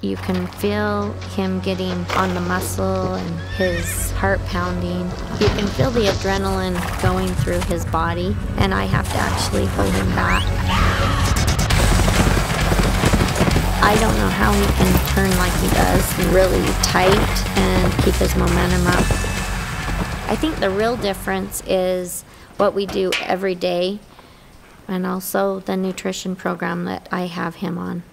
You can feel him getting on the muscle and his heart pounding. You can feel the adrenaline going through his body, and I have to actually hold him back. I don't know how he can turn like he does, really tight, and keep his momentum up. I think the real difference is what we do every day, and also the nutrition program that I have him on.